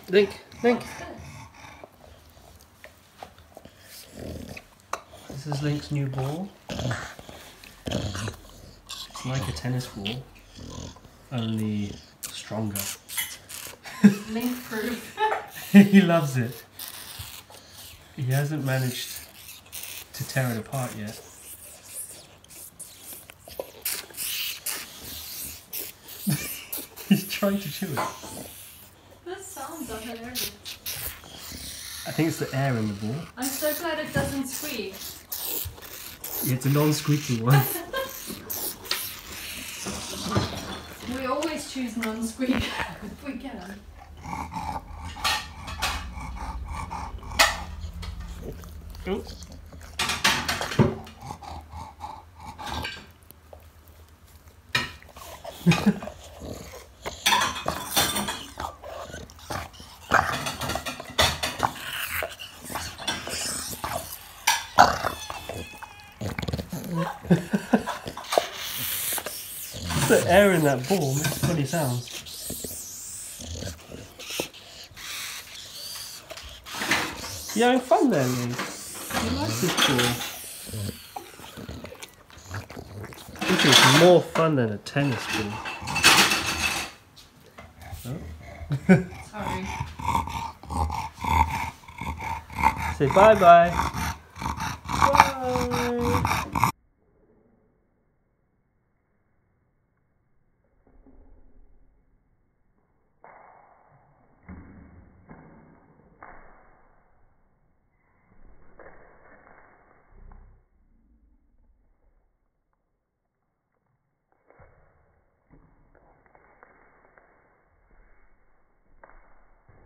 Link, Link. This is Link's new ball. It's like a tennis ball, only stronger. Link proof. He loves it. He hasn't managed to tear it apart yet. He's trying to chew it. That sounds are hilarious. I think it's the air in the ball. I'm so glad it doesn't squeak. Yeah, it's a non-squeaky one. We always choose non-squeak if we can. Oops. The air in that ball makes funny sounds. You having fun there, Link? You like this ball? This is more fun than a tennis ball. Oh. Sorry. Say bye-bye. Bye.